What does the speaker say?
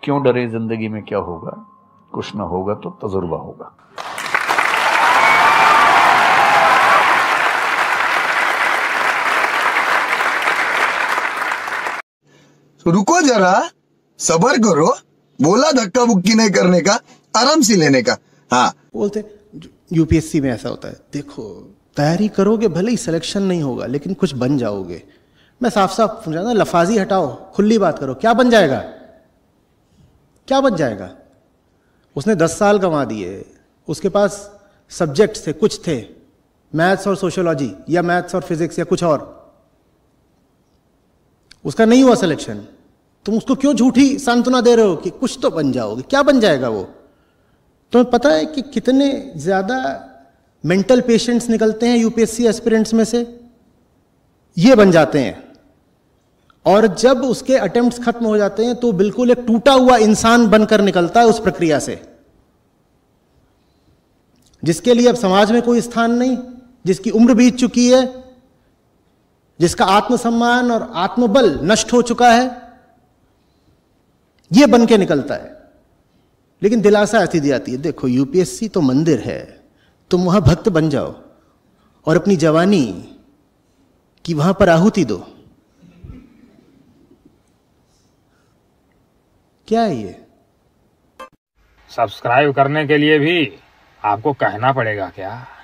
क्यों डरे, जिंदगी में क्या होगा, कुछ ना होगा तो तजुर्बा होगा। तो रुको जरा, सबर करो, बोला धक्का बुक्की नहीं करने का, आराम से लेने का। हाँ बोलते यूपीएससी में ऐसा होता है, देखो तैयारी करोगे भले ही सिलेक्शन नहीं होगा लेकिन कुछ बन जाओगे। मैं साफ साफ समझाना, लफाजी हटाओ, खुली बात करो, क्या बन जाएगा, क्या बन जाएगा। उसने 10 साल गंवा दिए, उसके पास सब्जेक्ट थे, कुछ थे, मैथ्स और सोशियोलॉजी या मैथ्स और फिजिक्स या कुछ और, उसका नहीं हुआ सिलेक्शन। तुम उसको क्यों झूठी सांत्वना दे रहे हो कि कुछ तो बन जाओगे, क्या बन जाएगा वो। तुम्हें पता है कि कितने ज्यादा मेंटल पेशेंट्स निकलते हैं यूपीएससी एस्पिरेंट्स में से, ये बन जाते हैं, और जब उसके अटेम्प्ट्स खत्म हो जाते हैं तो बिल्कुल एक टूटा हुआ इंसान बनकर निकलता है उस प्रक्रिया से, जिसके लिए अब समाज में कोई स्थान नहीं, जिसकी उम्र बीत चुकी है, जिसका आत्मसम्मान और आत्मबल नष्ट हो चुका है, यह बन के निकलता है। लेकिन दिलासा ऐसी दी जाती है, देखो यूपीएससी तो मंदिर है, तुम वहां भक्त बन जाओ और अपनी जवानी की वहां पर आहुति दो। क्या है ये? सब्सक्राइब करने के लिए भी आपको कहना पड़ेगा क्या?